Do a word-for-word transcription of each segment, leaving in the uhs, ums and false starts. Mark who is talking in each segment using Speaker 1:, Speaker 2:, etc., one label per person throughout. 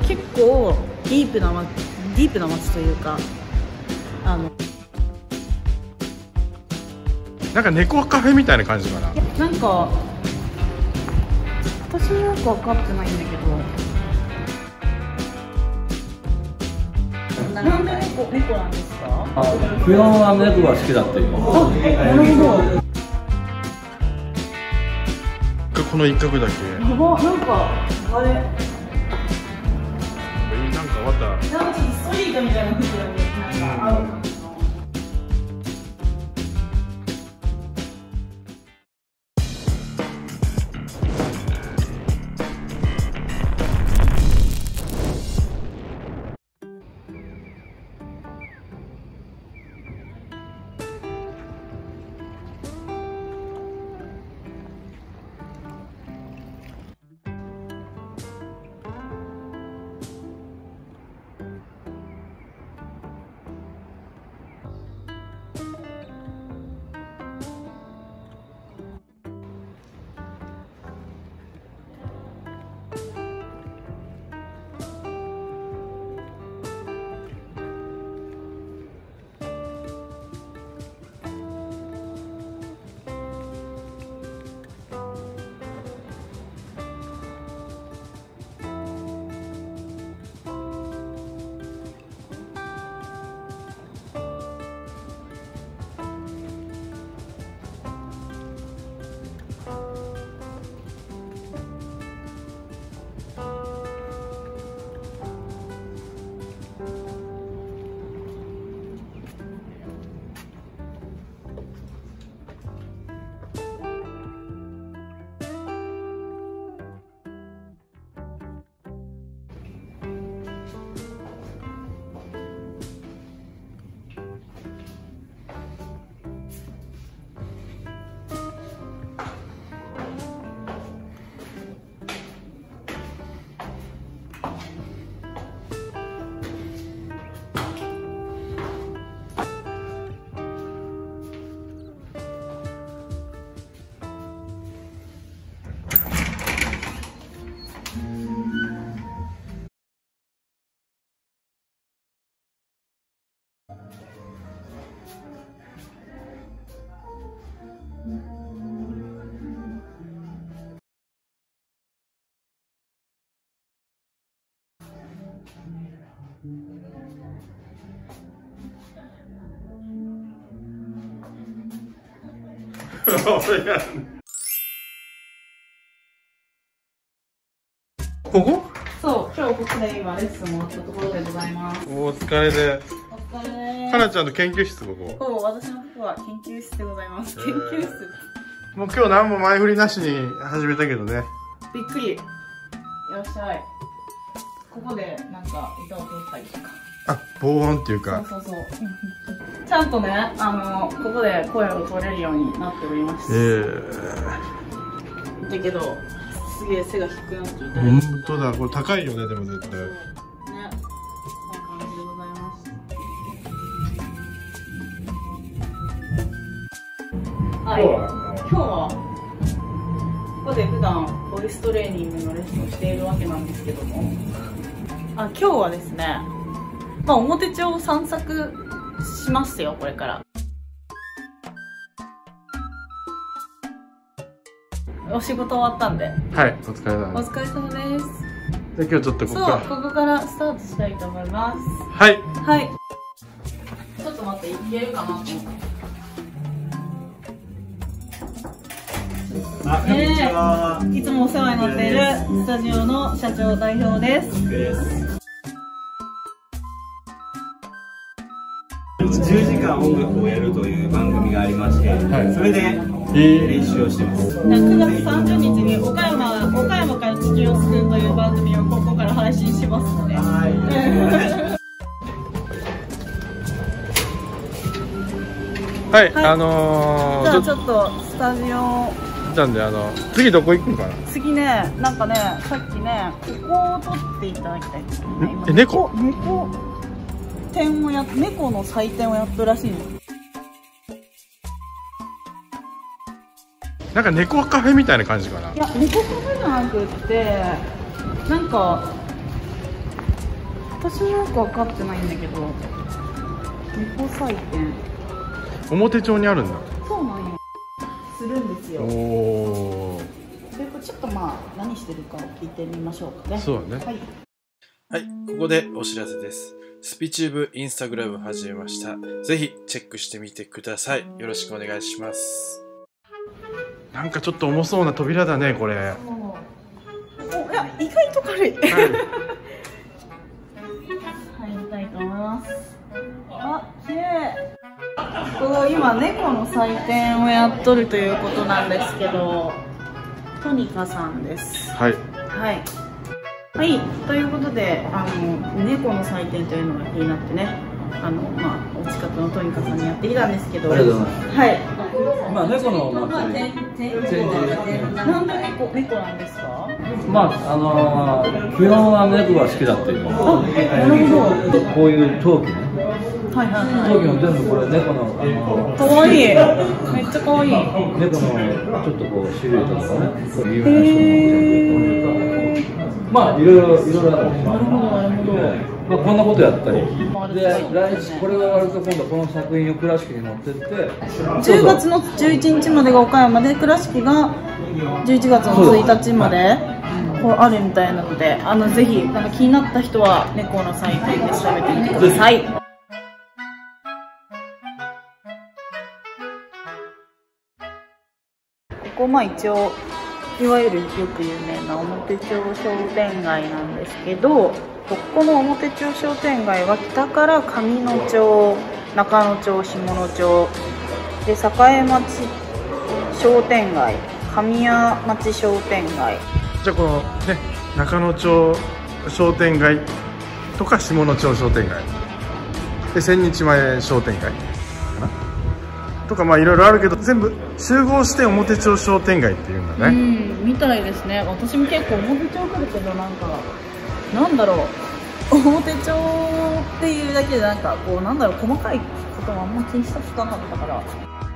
Speaker 1: 結構ディープなディープな街というか、あの
Speaker 2: なんか猫カフェみたいな感じかな。
Speaker 1: なんか私もよく分かってないんだけど、なんで猫猫なんですか？
Speaker 3: 不要は猫が好きだっていう。
Speaker 1: あ、なるほど。
Speaker 2: この一角だけ。
Speaker 1: やば、なんかあれ、
Speaker 2: なんかまた。
Speaker 1: なんかちょっとストリートみたいな雰囲気だね。なんか合う感じの。
Speaker 2: ここ？
Speaker 1: そう、今日ここで今レッスンもらったところでございます。
Speaker 2: お疲れで。
Speaker 1: お疲れ。
Speaker 2: かなちゃんの研究室ここ。
Speaker 1: そう、私のここは研究室でございます。研究室。
Speaker 2: もう今日何も前振りなしに始めたけどね。
Speaker 1: びっくり。いらっしゃい。ここでなんか歌を取ったりとか。
Speaker 2: あ、防音っていうか。
Speaker 1: そうそうそう。ちゃんとね、あのここで声を取れるようになっております。
Speaker 2: ええ
Speaker 1: ー。だけど、すげえ背が低くなってる。
Speaker 2: 本当だ、これ高いよね、でも絶対。ね、
Speaker 1: こんな感じでございます。はい、今日はここで普段ボイストレーニングのレッスンをしているわけなんですけども、あ、今日はですね、まあ表町を散策しますよ、これから。お仕事終わったんで。
Speaker 2: はい、お疲れ様
Speaker 1: お
Speaker 2: です。
Speaker 1: 疲れ様です。
Speaker 2: で、今日ちょっとここから。
Speaker 1: そう、ここからスタートしたいと思います。
Speaker 2: はい。
Speaker 1: はい。ちょっと待って、いけるかなと思って。
Speaker 3: あ、こんにちは。
Speaker 1: えー、いつもお世話になっているスタジオの社長代表です。
Speaker 3: ですじゅうじかん音楽をやるという番組がありまして、はい、それで練習をしてます。
Speaker 1: くがつさんじゅうにちに岡山岡山から地球を救うという番組をここから配信しますので。はい
Speaker 2: はい、はい、あのー、
Speaker 1: じゃあちょっとスタジオ
Speaker 2: なんで、あの次どこ行くんかな。
Speaker 1: 次ね、なんかね、さっきね、ここを撮っていただきたいですね。
Speaker 2: え、猫
Speaker 1: 猫展をや猫の祭典をやってるらしいの。
Speaker 2: なんか猫カフェみたいな感じかな。
Speaker 1: いや、猫カフェじゃなくって、なんか私もよく分かってないんだけど、猫祭典
Speaker 2: 表町にあるんだ。
Speaker 1: そうなんよ、するんですよ。
Speaker 2: おお。
Speaker 1: でちょっとまあ何してるかを聞いてみましょうかね。
Speaker 2: そうだね。
Speaker 1: はい、
Speaker 4: はい、ここでお知らせです。スピチューブインスタグラム始めました。ぜひチェックしてみてください。よろしくお願いします。
Speaker 2: なんかちょっと重そうな扉だね、これ。
Speaker 1: お、いや、意外と軽い。
Speaker 2: はい、
Speaker 1: 入りたいと思います。あ、綺麗。ここ今猫の祭典をやっとるということなんですけど、トニカさんです。
Speaker 2: はい。
Speaker 1: はい。はい、ということで、あの猫の祭典というのが気になってね、あのまあお近くのトニカさんにやってきたんですけど、
Speaker 5: ありがとうございます。
Speaker 1: はい。
Speaker 5: まあ猫のお祭り、
Speaker 1: なんで猫猫なんですか？
Speaker 5: まああのー、基本は猫が好きだっていう。
Speaker 1: あ、なるほど。
Speaker 5: こういう陶器ね。
Speaker 1: はいはいはい。
Speaker 5: 陶器も全部これ猫のあの
Speaker 1: かわいい。めっちゃかわいい。
Speaker 5: 猫のちょっとこうシルエットとかね、そういう
Speaker 1: へー。
Speaker 5: まあいろいろいろいろある。
Speaker 1: なるほどなるほど。
Speaker 5: まあこんなことやったり。で来週これが終わると今度この作品を倉敷に持ってって。
Speaker 1: じゅうがつのじゅういちにちまでが岡山で、倉敷がじゅういちがつのついたちまでこうあるみたいなので、あのぜひなんか気になった人は猫の祭典で調べてみてください。ここまあ一応いわゆるよく有名な表町商店街なんですけど、ここの表町商店街は北から上野町、中野町、下野町で、栄町商店街、神谷町商店街。
Speaker 2: じゃあこのね、中野町商店街とか下野町商店街で千日前商店街かなとか、まあいろいろあるけど全部集合して表町商店街っていうんだね。
Speaker 1: うんみたいですね。私も結構表町来るけど、なんかなんだろう、表町っていうだけでなんかこうなんだろう、細かいことはあんま気にしたことなかったから。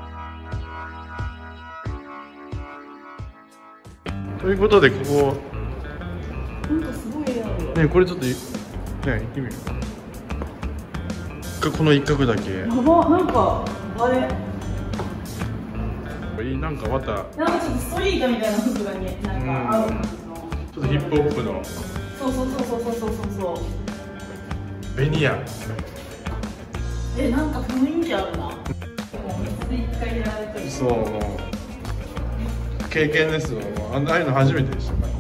Speaker 2: ということでここ
Speaker 1: なんかすごい絵あるよ。
Speaker 2: ね、これちょっとね行ってみるか。この一角だけ
Speaker 1: やば、なんかあれ
Speaker 2: なんかまた
Speaker 1: なんかちょっとストリートみたいな服がね、なんか合う感じの、
Speaker 2: ちょっとヒップホップの
Speaker 1: そうそうそうそうそうそうそう。
Speaker 2: ベニヤ。
Speaker 1: え、なんか雰囲気あるな。もう水一回やられてる。
Speaker 2: そう、もう経験ですよ。あんなああいうの初めてでしたから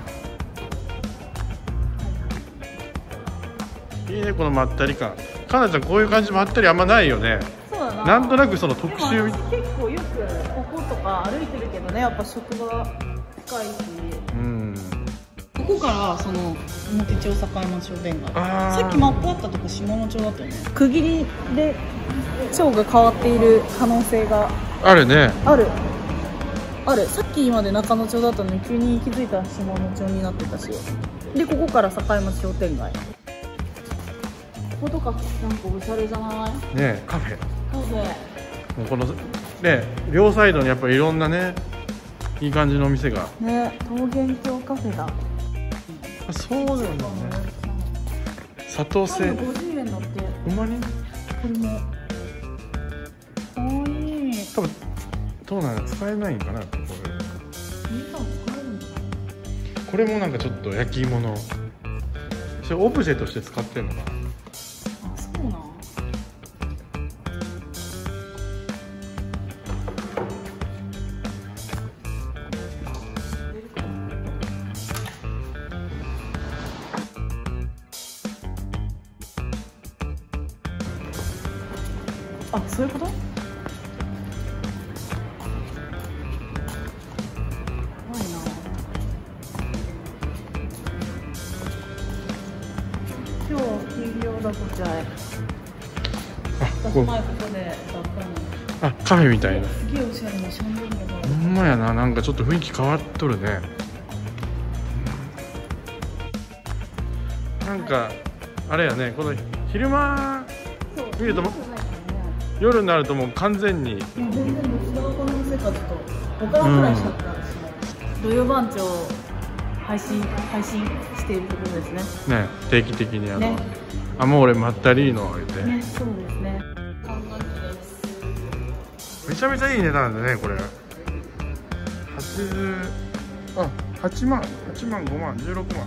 Speaker 2: 。いいね、このまったり感。かなちゃんこういう感じまったりあんまないよね。
Speaker 1: そうだな。
Speaker 2: なんとなくその特集みたいな。
Speaker 1: 結構よくこことか歩いてるけどね、やっぱ職場近いし。
Speaker 2: うん。
Speaker 1: ここからその表町栄町商店街。
Speaker 2: あー、
Speaker 1: さっきマップあったとこ下野町だったよね。区切りで町が変わっている可能性が
Speaker 2: あるね。
Speaker 1: ある。ある。さっきまで中野町だったのに急に気づいたら下野町になってたし。でここから栄町商店街。こことかなんかおしゃれじゃない？
Speaker 2: ね、カフェ。
Speaker 1: カフェ。
Speaker 2: もうこのね、両サイドにやっぱりいろんなね、いい感じのお店が。
Speaker 1: ね、桃源郷カフェだ。
Speaker 2: あ、そうだよね。佐藤製。
Speaker 1: ごじゅうえんだって。
Speaker 2: ほんまに？
Speaker 1: これも。かわいい。
Speaker 2: 多分どうなの、使えないんかな、これ。これもなんかちょっと焼き芋の。それオブジェとして使ってるのかな。
Speaker 1: あ、そうなん。あ、そういうこと？怖いな。今日休業だこちゃえ。私前ここでだったの。
Speaker 2: あ、カフェみたいな。
Speaker 1: すげえおしゃれなシャンデリアがある。
Speaker 2: ほんまやな、なんかちょっと雰囲気変わっとるね。なんかあれやね、この昼間見るとも夜になるともう完全に。
Speaker 1: 全然どちらがこの店かちょっと他のくらいしかったし、土曜番長配信配信してしているところですね。
Speaker 2: ね、定期的にあの、
Speaker 1: ね、
Speaker 2: アモーレマッタリーノをあげて、
Speaker 1: ね、そうですね。こんな感じです。
Speaker 2: めちゃめちゃいい値段だねこれ。はちじゅう、あ、はちまん、はちまん、ごまん、じゅうろくまん。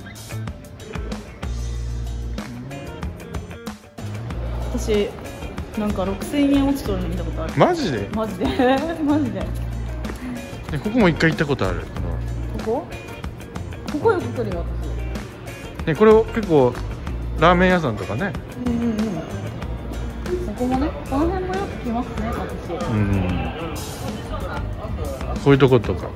Speaker 1: 私なんかろくせんえん落ちとるの見たことある。
Speaker 2: マジで？
Speaker 1: マジでマジで。
Speaker 2: ね、ここも一回行ったことある。
Speaker 1: ここ？ここよく来るよ私。
Speaker 2: ね、これ結構ラーメン屋さんとかね。
Speaker 1: うんうんうん。ここもね、この辺もよく来ますね私。
Speaker 2: うん。こういうとことか。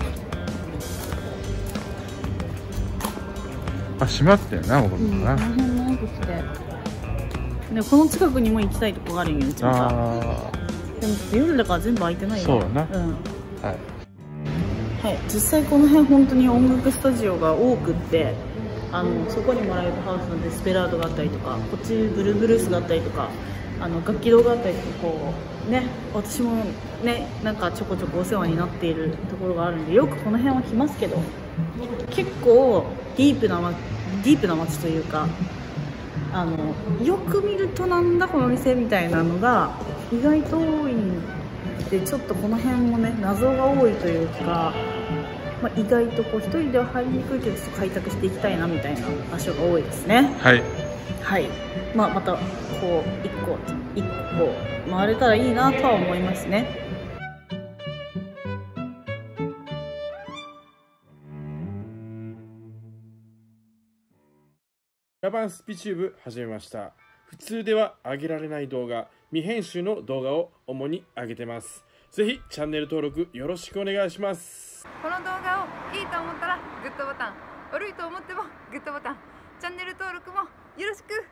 Speaker 2: あ、閉まってるな、ここ
Speaker 1: うん、
Speaker 2: な。
Speaker 1: この辺もよく来て。でこの近くにも行きたいとこがあるんよ、うちまた。
Speaker 2: あ
Speaker 1: でも夜だから全部空いてないよ。
Speaker 2: そうやな。
Speaker 1: うん。
Speaker 2: あ。はい。
Speaker 1: はい、実際この辺本当に音楽スタジオが多くって、あのそこにもライブハウスのデスペラードがあったりとか、こっちブルーブルースがあったりとか、あの楽器堂があったりとか、こうね、私もねなんかちょこちょこお世話になっているところがあるんで、よくこの辺は来ますけど、結構ディープなディープな街というか、あのよく見るとなんだこの店みたいなのが意外と多いんで、ちょっとこの辺もね謎が多いというか、まあ、意外とこう一人では入りにくいけど開拓していきたいなみたいな場所が多いですね。
Speaker 2: はい
Speaker 1: はい、まあ、またこう一個一個回れたらいいなとは思いますね。
Speaker 4: ラバンスピチューブ始めました。普通では上げられない動画、未編集の動画を主に上げてます。ぜひチャンネル登録よろしくお願いします。
Speaker 6: この動画をいいと思ったらグッドボタン、悪いと思ってもグッドボタン、チャンネル登録もよろしく。